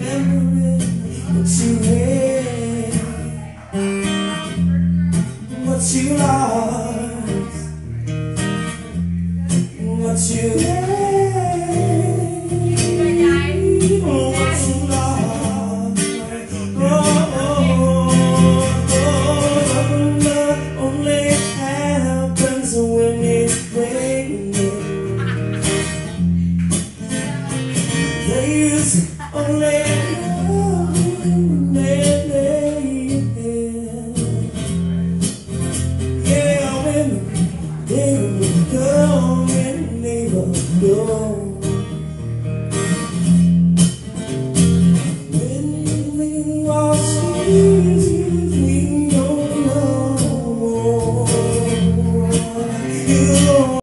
remembering what you had, what you lost, what you had, what you lost. Love only happens when it's raining. They use only yeah, when they go, when they go.